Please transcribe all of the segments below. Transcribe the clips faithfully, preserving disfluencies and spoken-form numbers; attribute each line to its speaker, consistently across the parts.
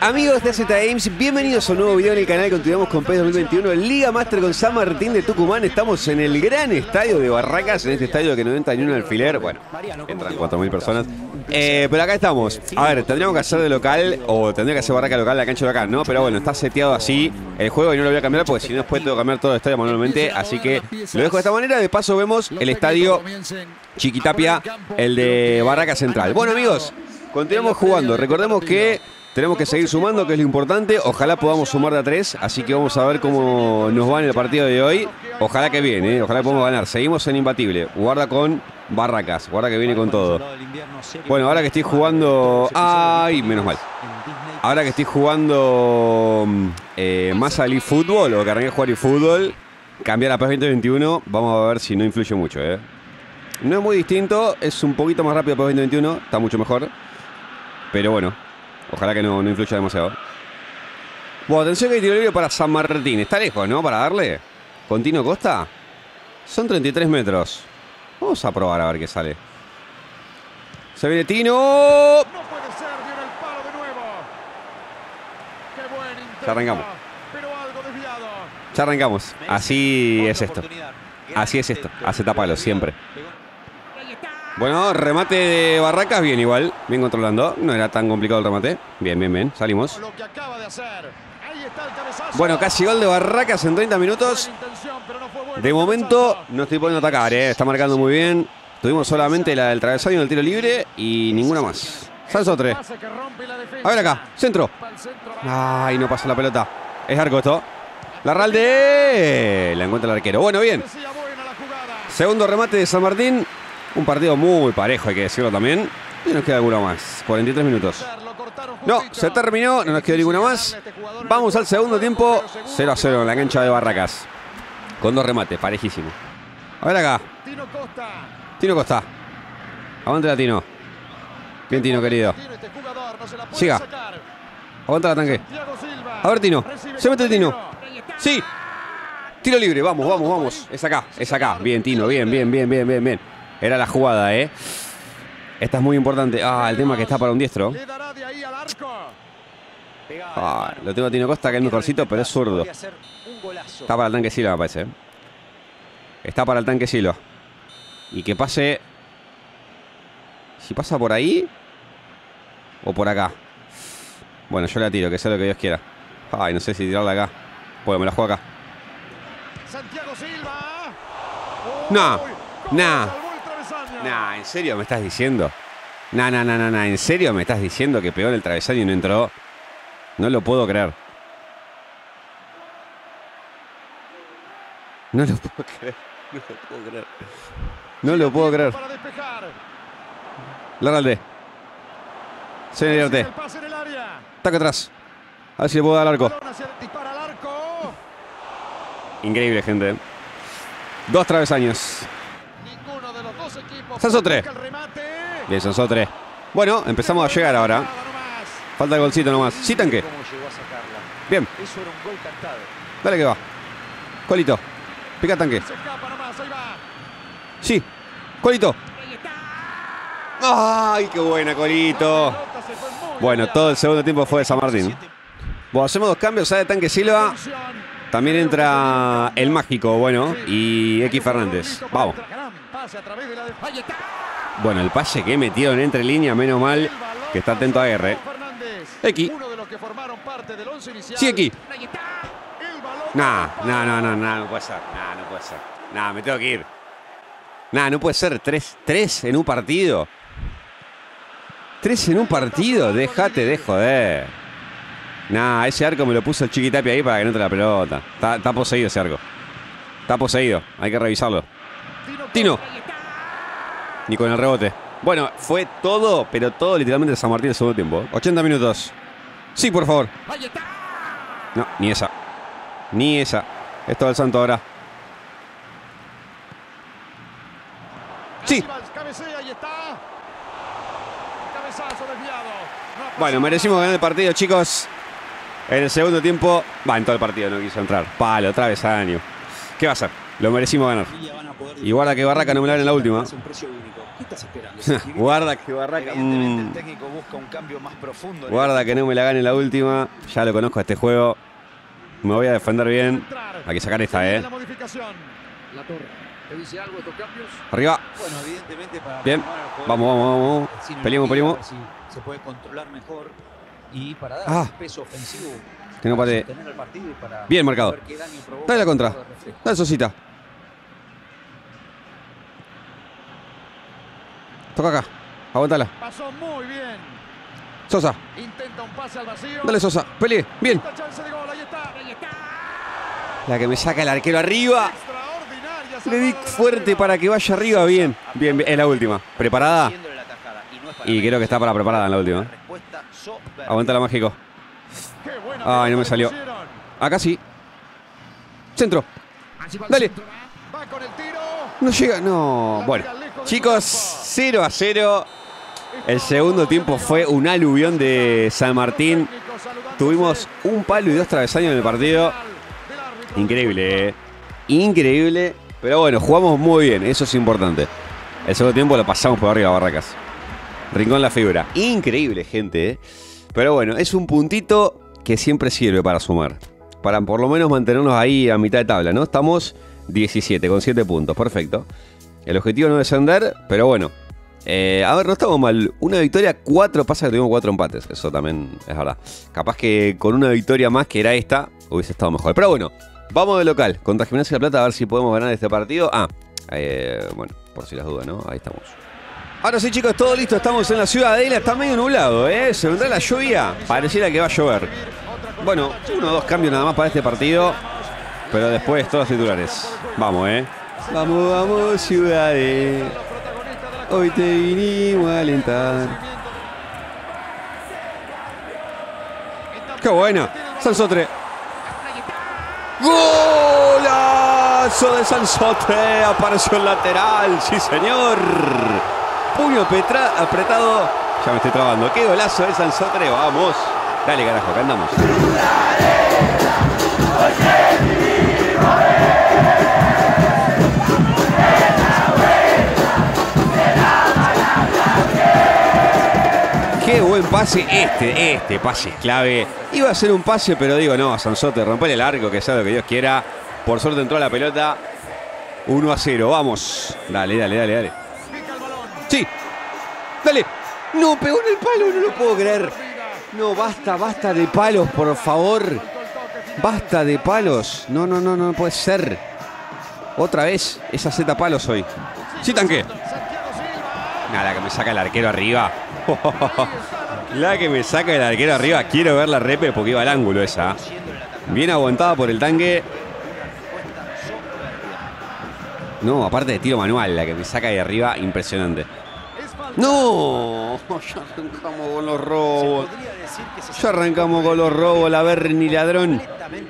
Speaker 1: Amigos de A Z Games, bienvenidos a un nuevo video en el canal. Continuamos con PES dos mil veintiuno, Liga Master con San Martín de Tucumán. Estamos en el gran estadio de Barracas, en este estadio que no entra ni un alfiler. Bueno, entran cuatro mil personas. Eh, pero acá estamos. A ver, tendríamos que hacer de local, o tendría que hacer Barraca local la cancha local, ¿no? Pero bueno, está seteado así el juego y no lo voy a cambiar porque si no después tengo que cambiar todo el estadio manualmente. Así que lo dejo de esta manera. De paso vemos el estadio Chiquitapia, el de Barraca Central. Bueno, amigos, continuamos jugando. Recordemos que tenemos que seguir sumando, que es lo importante. Ojalá podamos sumar de a tres. Así que vamos a ver cómo nos va en el partido de hoy. Ojalá que viene, ¿eh? Ojalá que podamos ganar. Seguimos en imbatible. Guarda con Barracas. Guarda que viene con todo. Bueno, ahora que estoy jugando... ¡Ay! Menos mal. Ahora que estoy jugando eh, más al eFootball, o que arranqué a jugar eFootball, cambiar a PES veinte veintiuno. Vamos a ver si no influye mucho, ¿eh? No es muy distinto. Es un poquito más rápido PES veinte veintiuno. Está mucho mejor. Pero bueno, ojalá que no, no influya demasiado. Bueno, atención que hay tiro libre para San Martín. Está lejos, ¿no? Para darle. ¿Con Tino Costa? Son treinta y tres metros. Vamos a probar a ver qué sale. Se viene Tino.
Speaker 2: No puede ser, viene el palo de nuevo. Qué buen intento,
Speaker 1: ya arrancamos.
Speaker 2: Pero algo desviado.
Speaker 1: Ya arrancamos. Así es esto. Así es esto. Hace tapalo siempre. Bueno, remate de Barracas, bien igual. Bien controlando. No era tan complicado el remate. Bien, bien, bien. Salimos. Bueno, casi gol de Barracas en treinta minutos. De momento no estoy pudiendo atacar, ¿eh? Está marcando muy bien. Tuvimos solamente la del travesaño del tiro libre y ninguna más. Salsotre. A ver acá. Centro. Ay, no pasa la pelota. Es arco esto. Larralde. La encuentra el arquero. Bueno, bien. Segundo remate de San Martín. Un partido muy parejo, hay que decirlo también. Y nos queda alguna más. cuarenta y tres minutos. No, se terminó. No nos quedó ninguna más. Vamos al segundo tiempo. cero a cero en la cancha de Barracas. Con dos remates, parejísimo. A ver acá. Tino Costa. Aguanta la Tino. Bien, Tino, querido. Siga. Aguanta la tanque. A ver, Tino. Se mete el Tino. Sí. Tiro libre. Vamos, vamos, vamos. Es acá, es acá. Bien, Tino. Bien, bien, bien, bien, bien, bien. Era la jugada, ¿eh? Esta es muy importante. Ah, el tema que está para un diestro. Ah, lo tengo a Tino Costa, que es el mejorcito, pero es zurdo. Está para el tanque Silva, me parece. Está para el tanque Silva. Y que pase... Si pasa por ahí... O por acá. Bueno, yo la tiro, que sea lo que Dios quiera. Ay, no sé si tirarla acá. Bueno, me la juego acá. No, no. Nah, ¿en serio me estás diciendo? Nah, nah, nah, nah, nah. ¿En serio me estás diciendo que pegó en el travesaño y no entró? No lo puedo creer. No lo puedo creer. No lo puedo creer. No lo puedo creer. Larralde. Se viene Arte. Taca atrás. A ver si le puedo dar al arco. Increíble, gente. Dos travesaños. Sansotre. Bien, Sansotre. Bueno, empezamos a llegar ahora. Falta el golcito nomás. Sí, tanque. Bien. Dale que va. Colito. Pica tanque. Sí. Colito. ¡Ay, qué buena, Colito! Bueno, todo el segundo tiempo fue de San Martín. Bueno, hacemos dos cambios. Sale tanque Silva. También entra el mágico, bueno, y X Fernández. Vamos. Bueno, el pase que metieron entre líneas, menos mal que está atento a R. X. Sí, X. Nah, nah, nah, nah, nah, no puede ser. Nah, no puede ser. Nah, me tengo que ir. Nah, no puede ser. Tres, tres en un partido. Tres en un partido. Déjate de joder. Nah, ese arco me lo puso el Chiquitapia ahí para que no entre la pelota. Está, está poseído ese arco. Está poseído. Hay que revisarlo. Tino. Ni con el rebote. Bueno, fue todo, pero todo literalmente de San Martín el segundo tiempo. ochenta minutos. Sí, por favor. No, ni esa. Ni esa. Esto del Santo ahora. Sí. Bueno, merecimos ganar el partido, chicos. En el segundo tiempo, va, en todo el partido no quiso entrar. Palo, travesaño. ¿Qué va a hacer? Lo merecimos ganar. Y guarda que Barraca no me la gane en la última. Guarda que Barraca. Mm. Guarda que no me la gane en la última. Ya lo conozco a este juego. Me voy a defender bien. Hay que sacar esta, eh. Arriba. Bien. Vamos, vamos, vamos. Peleemos, peleemos.
Speaker 3: Se puede controlar mejor y para dar
Speaker 1: ah.
Speaker 3: peso ofensivo.
Speaker 1: Que no pare. Bien marcado. Dale la contra. Dale Sosita. Toca acá. Aguantala.
Speaker 2: Pasó muy bien.
Speaker 1: Sosa.
Speaker 2: Intenta un pase al vacío.
Speaker 1: Dale Sosa. Pelee. Bien. La que me saca el arquero arriba. Le di fuerte para que vaya arriba. Bien. Bien, bien. Es la última. Preparada. Y creo que está para preparada en la última. Aguanta la mágico. Ay, no me salió. Acá sí. Centro. Dale. No llega. No. Bueno. Chicos, cero a cero. El segundo tiempo fue un aluvión de San Martín. Tuvimos un palo y dos travesaños en el partido. Increíble, ¿eh? Increíble. Pero bueno, jugamos muy bien. Eso es importante. El segundo tiempo lo pasamos por arriba, Barracas. Rincón la figura. Increíble, gente, ¿eh? Pero bueno, es un puntito que siempre sirve para sumar. Para por lo menos mantenernos ahí a mitad de tabla, ¿no? Estamos diecisiete con siete puntos. Perfecto. El objetivo no es descender, pero bueno. Eh, a ver, no estamos mal. Una victoria, cuatro, pasa que tuvimos cuatro empates. Eso también es verdad. Capaz que con una victoria más que era esta, hubiese estado mejor. Pero bueno, vamos de local contra Gimnasia de La Plata a ver si podemos ganar este partido. Ah, eh, bueno, por si las dudas, ¿no? Ahí estamos. Ahora sí, chicos, todo listo. Estamos en la Ciudadela. Está medio nublado, ¿eh? Se vendrá la lluvia. Pareciera que va a llover. Bueno, uno o dos cambios nada más para este partido. Pero después todos titulares. Vamos, ¿eh? Vamos, vamos, Ciudadela. Hoy te vinimos a alentar. ¡Qué buena! Sansotre. ¡Golazo de Sansotre! Apareció el lateral. ¡Sí, señor! Puño petra, apretado. Ya me estoy trabando. ¡Qué golazo de Sansotre! ¡Vamos! Dale, carajo, acá andamos. Qué buen pase este, este pase es clave. Iba a ser un pase, pero digo, no, Sansotre, rompele el arco, que sea lo que Dios quiera. Por suerte entró la pelota. uno a cero, vamos. Dale, dale, dale, dale. Sí, dale. No, pegó en el palo, no lo puedo creer. No, basta, basta de palos, por favor. Basta de palos. No, no, no, no puede ser. Otra vez, esa Z palos hoy. Sí, tanque. Nada, que me saca el arquero arriba. La que me saca el arquero arriba. Quiero ver la repe porque iba al ángulo esa. Bien aguantada por el tanque. No, aparte de tiro manual, la que me saca de arriba, impresionante. No, ya arrancamos con los robos. Ya arrancamos con los robos, la Berni ladrón.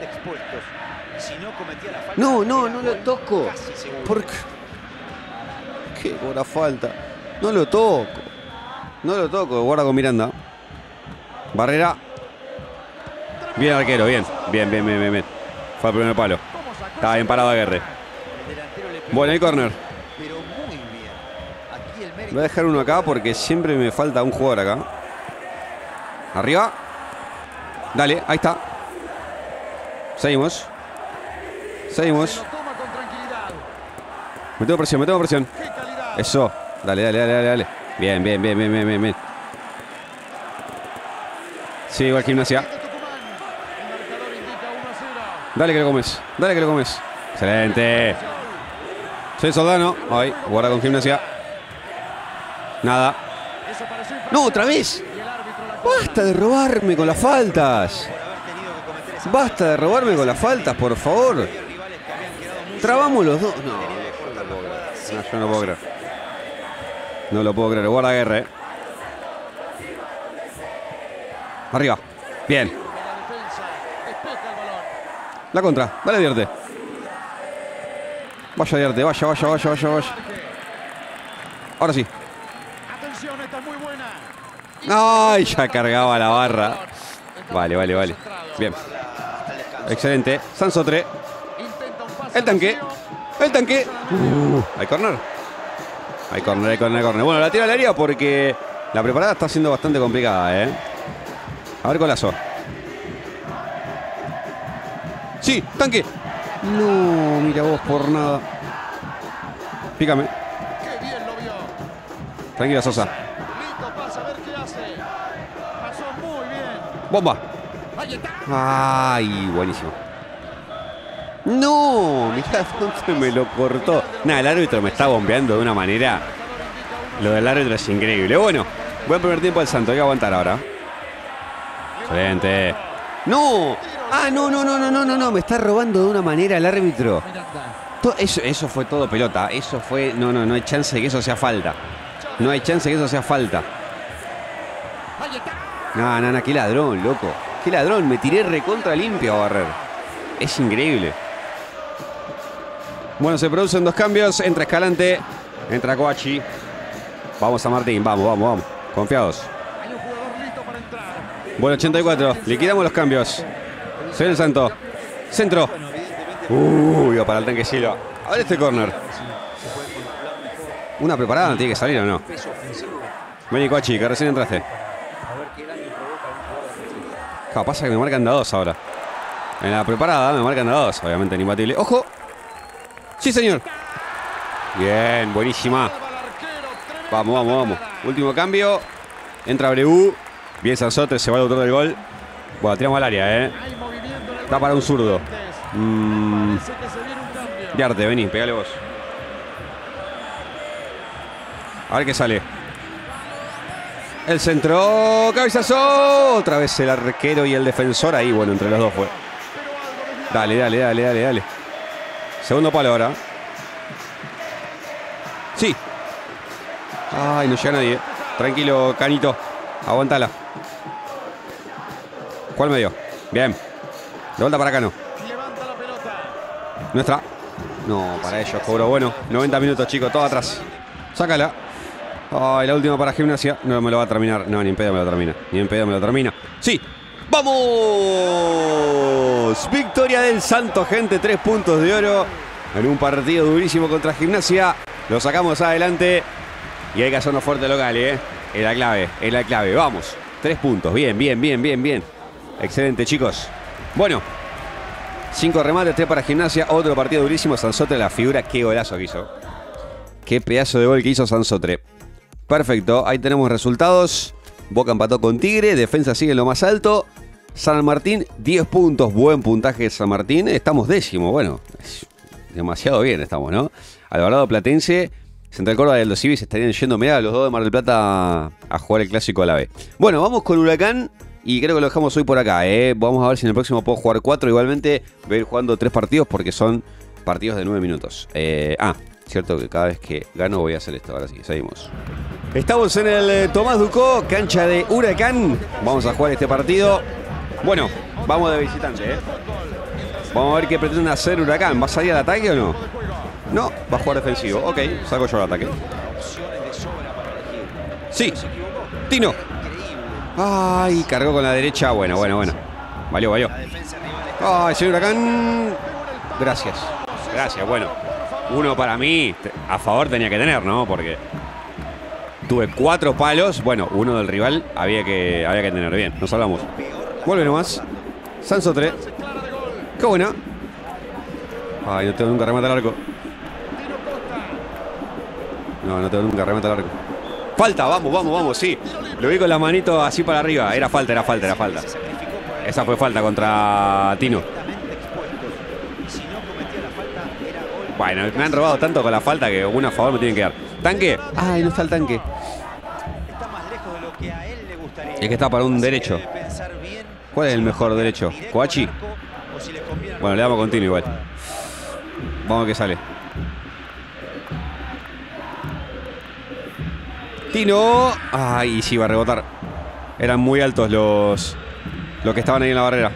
Speaker 1: No, no, no lo toco. ¿Por qué? Qué buena falta. No lo toco. No lo toco, guarda con Miranda. Barrera. Bien arquero, bien. Bien, bien, bien, bien, bien. Fue al primer palo. Estaba bien parado Aguerre. Bueno, hay córner. Voy a dejar uno acá porque siempre me falta un jugador acá. Arriba. Dale, ahí está. Seguimos. Seguimos. Me tengo presión, me tengo presión. Eso. Dale, dale, dale, dale, dale. Bien, bien, bien, bien, bien, bien, bien. Sí, igual Gimnasia. Dale que lo comes. Dale que lo comes. Excelente. Soy Soldano. Ahí, guarda con Gimnasia. Nada. No, otra vez. Basta de robarme con las faltas. Basta de robarme con las faltas, por favor. Trabamos los dos. No, no, yo no puedo creer. No lo puedo creer. Guarda guerra, eh. Arriba. Bien. La contra. Dale, Dierte. Vaya, Dierte. Vaya, vaya, vaya, vaya, vaya. Ahora sí. Ay, ya cargaba la barra. Vale, vale, vale. Bien. Excelente. Sansotre. El tanque. El tanque. Uh, hay corner. Hay corner, hay corner, hay corner. Bueno, la tira al área porque la preparada está siendo bastante complicada, ¿eh? A ver, Golazo. Sí, tanque. No, mira vos por nada. Pícame.
Speaker 2: Qué bien lo vio.
Speaker 1: Tranquila, Sosa.
Speaker 2: Listo, pasa a ver qué hace. Pasó muy bien.
Speaker 1: Bomba.
Speaker 2: Ahí está.
Speaker 1: Ay, buenísimo. No, mirá dónde me lo cortó. Nada, el árbitro me está bombeando de una manera. Lo del árbitro es increíble. Bueno, buen primer tiempo del Santo. Hay que aguantar ahora. Excelente. ¡No! Ah, no, no, no, no, no, no, no. Me está robando de una manera el árbitro. To- Eso, eso fue todo pelota. Eso fue. No, no, no hay chance de que eso sea falta. No hay chance de que eso sea falta. No, no, no, qué ladrón, loco. Qué ladrón. Me tiré recontra limpio a barrer. Es increíble. Bueno, se producen dos cambios. Entra Escalante. Entra Coachi. Vamos a Martín. Vamos, vamos, vamos. Confiados.
Speaker 2: Hay un jugador listo para entrar.
Speaker 1: Bueno, ochenta y cuatro. Liquidamos los cambios. Soy el Santo. Centro. Uy, va para el tanque Silva. A ver este corner. Una preparada, ¿no tiene que salir o no? Vení, Coachi, que recién entraste. Claro, pasa que me marcan de a dos ahora. En la preparada me marcan de a dos, obviamente imbatible. ¡Ojo! ¡Sí, señor! Bien, buenísima. Vamos, vamos, vamos. Último cambio. Entra Breu. Bien Sansotre, se va el autor del gol. Bueno, tiramos al área, ¿eh? Está para un zurdo. Mm. Diarte, vení, pegale vos. A ver qué sale. El centro. Cabezazo. Otra vez el arquero y el defensor ahí. Bueno, entre los dos fue. Dale, dale, dale, dale, dale. Segundo palo ahora. Sí. Ay, no llega nadie. Tranquilo, Canito. Aguantala. ¿Cuál me dio? Bien. De vuelta para Cano. Nuestra. No, para ellos. Cobro bueno. noventa minutos, chicos. Todo atrás. Sácala. Ay, la última para Gimnasia. No me lo va a terminar. No, ni en pedo me lo termina. Ni en pedo me lo termina. Sí. ¡Vamos! Victoria del Santo, gente. Tres puntos de oro. En un partido durísimo contra Gimnasia. Lo sacamos adelante. Y hay que hacernos fuerte local, ¿eh? Es la clave. Es la clave. Vamos. Tres puntos. Bien, bien, bien, bien, bien. Excelente, chicos. Bueno. Cinco remates, tres para Gimnasia. Otro partido durísimo. Sansotre, la figura. Qué golazo que hizo. Qué pedazo de gol que hizo Sansotre. Perfecto. Ahí tenemos resultados. Boca empató con Tigre. Defensa sigue en lo más alto. San Martín, diez puntos. Buen puntaje de San Martín. Estamos décimo. Bueno, demasiado bien estamos, ¿no? Alvarado Platense. Central Córdoba y Aldo Civi se estarían yendo, mirá, los dos de Mar del Plata a jugar el clásico a la B. Bueno, vamos con Huracán. Y creo que lo dejamos hoy por acá, ¿eh? Vamos a ver si en el próximo puedo jugar cuatro. Igualmente voy a ir jugando tres partidos porque son partidos de nueve minutos. Eh, ah, cierto que cada vez que gano voy a hacer esto. Ahora sí, seguimos. Estamos en el eh, Tomás Ducó, cancha de Huracán. Vamos a jugar este partido. Bueno, vamos de visitante, ¿eh? Vamos a ver qué pretende hacer Huracán. ¿Va a salir al ataque o no? No, va a jugar defensivo. Ok, salgo yo al ataque. Sí, Tino. Ay, cargó con la derecha. Bueno, bueno, bueno. Valió, valió. Ay, señor Huracán. Gracias. Gracias, bueno. Uno para mí, a favor tenía que tener, ¿no? Porque tuve cuatro palos. Bueno, uno del rival había que, había que tener. Bien, nos salvamos. Vuelve nomás. Sansotre. Qué buena. Ay, no tengo nunca remate al arco. No, no tengo nunca remate al arco. Falta, vamos, vamos, vamos, sí. Lo vi con la manito así para arriba. Era falta, era falta, era falta. Esa fue falta contra Tino. Bueno, me han robado tanto con la falta que una a favor me tienen que dar. ¿Tanque? Ay, no está el tanque. Es que está para un derecho. ¿Cuál es el mejor derecho? ¿Coachi? Bueno, le damos continuo igual. Vamos a ver qué sale. Tino. Ay, sí, va a rebotar. Eran muy altos los los que estaban ahí en la barrera.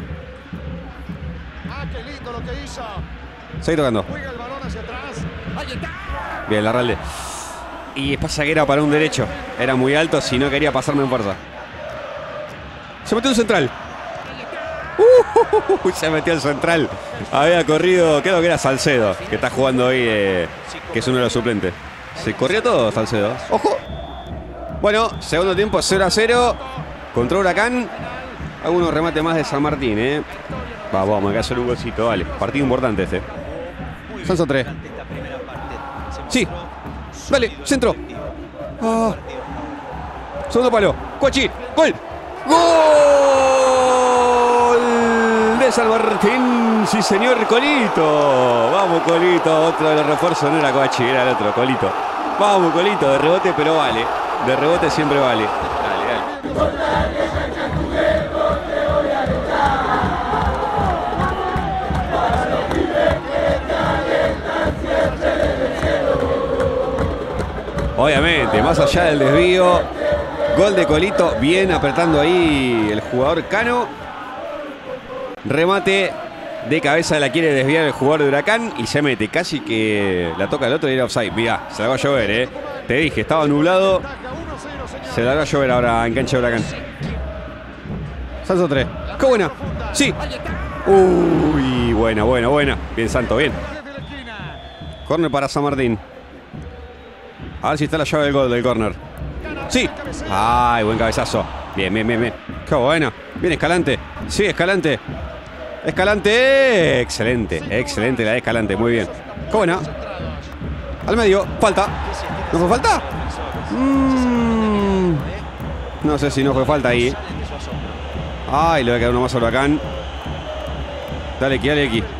Speaker 2: Ah, qué lindo lo que hizo.
Speaker 1: Seguí tocando.
Speaker 2: Juega el balón hacia atrás. Ahí está.
Speaker 1: Bien, Larralde. Y pasa que era para un derecho. Era muy alto si no quería pasarme en fuerza. Se metió un central. Uh, se metió el central. Había corrido, creo que era Salcedo, que está jugando hoy, eh, que es uno de los suplentes. Se corrió todo Salcedo. ¡Ojo! Bueno, segundo tiempo cero a cero. Contra Huracán. Algunos remates más de San Martín, ¿eh? Va, vamos, hay que hacer un golcito, vale. Partido importante este. Sanso tres. Sí. Dale, centro. Ah. Segundo palo. Cochi. Gol. ¡Gol! De San Martín. Sí, señor, Colito. Vamos, Colito. Otro de los refuerzos. No era Cochi, era el otro, Colito. Vamos, Colito. De rebote, pero vale. De rebote siempre vale. Dale, dale. Obviamente, más allá del desvío, gol de Colito, bien apretando ahí el jugador Cano. Remate de cabeza, la quiere desviar el jugador de Huracán y se mete, casi que la toca el otro y era offside. Mirá, se la va a llover, eh. Te dije, estaba nublado. Se la va a llover ahora en cancha de Huracán. Sanso tres. ¡Qué buena! ¡Sí! Uy, buena, buena, buena. Bien, Santo, bien. Córner para San Martín. A ver si está la llave del gol del córner. ¡Sí! ¡Ay, buen cabezazo! Bien, bien, bien, bien. ¡Qué bueno! Bien, Escalante. Sí, Escalante. Escalante. Excelente, excelente la de Escalante. Muy bien. ¡Qué buena! Al medio. Falta. ¿No fue falta? Mm, no sé si no fue falta ahí. Ay, le va a quedar uno más a Huracán. Dale aquí, dale aquí.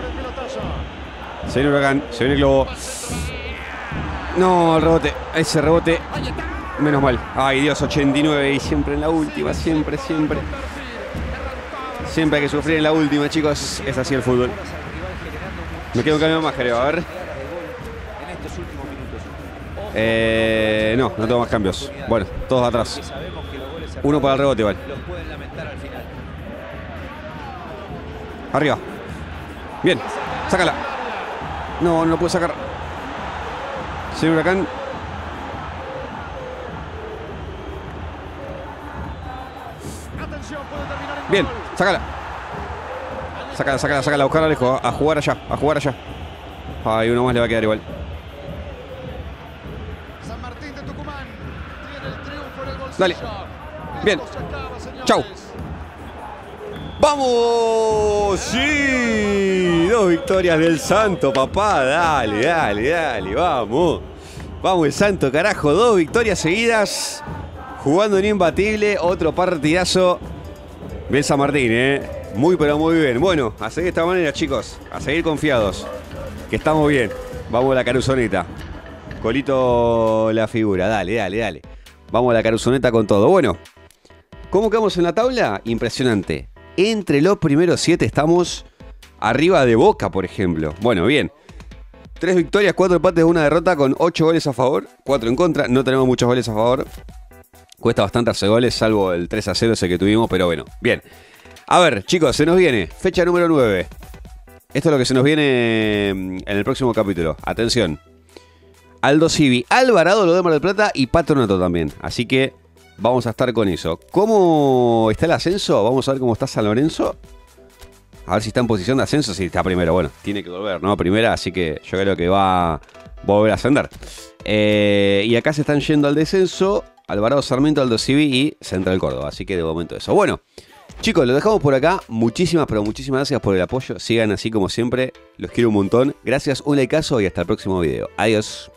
Speaker 1: Se viene Huracán, se viene el globo. No, el rebote, ese rebote. Menos mal. Ay, Dios, ochenta y nueve y siempre en la última, siempre, siempre. Siempre hay que sufrir en la última, chicos. Es así el fútbol. Me queda un cambio más, creo, a ver. Eh, no, no tengo más cambios. Bueno, todos atrás. Uno para el rebote, vale. Arriba. Bien, sácala. No, no lo puedo sacar. Señor Huracán. Bien, sácala. Sácala, sácala, sácala. A buscar a lejos. A jugar allá, a jugar allá. Ay, uno más le va a quedar igual.
Speaker 2: San Martín de Tucumán tiene el triunfo en el bolsillo.
Speaker 1: Dale. Bien. Chau. ¡Vamos! ¡Sí! Dos victorias del Santo, papá. Dale, dale, dale. Vamos. Vamos, el Santo, carajo. Dos victorias seguidas. Jugando en imbatible. Otro partidazo. Bien San Martín, ¿eh? Muy, pero muy bien. Bueno, a seguir de esta manera, chicos. A seguir confiados. Que estamos bien. Vamos a la caruzoneta. Colito la figura. Dale, dale, dale. Vamos a la caruzoneta con todo. Bueno, ¿cómo quedamos en la tabla? Impresionante. Entre los primeros siete estamos arriba de Boca, por ejemplo. Bueno, bien. Tres victorias, cuatro empates, una derrota con ocho goles a favor, cuatro en contra. No tenemos muchos goles a favor. Cuesta bastante hacer goles, salvo el tres a cero ese que tuvimos, pero bueno, bien. A ver, chicos, se nos viene fecha número nueve. Esto es lo que se nos viene en el próximo capítulo. Atención. Aldo Civi, Alvarado, lo de Mar del Plata y Patronato también. Así que vamos a estar con eso. ¿Cómo está el ascenso? Vamos a ver cómo está San Lorenzo. A ver si está en posición de ascenso. Si está primero, bueno, tiene que volver, ¿no? Primera, así que yo creo que va a volver a ascender. Eh, y acá se están yendo al descenso Alvarado, Sarmiento, Aldo Civi y Central Córdoba. Así que de momento eso. Bueno, chicos, lo dejamos por acá. Muchísimas, pero muchísimas gracias por el apoyo. Sigan así como siempre. Los quiero un montón. Gracias, un likeazo y hasta el próximo video. Adiós.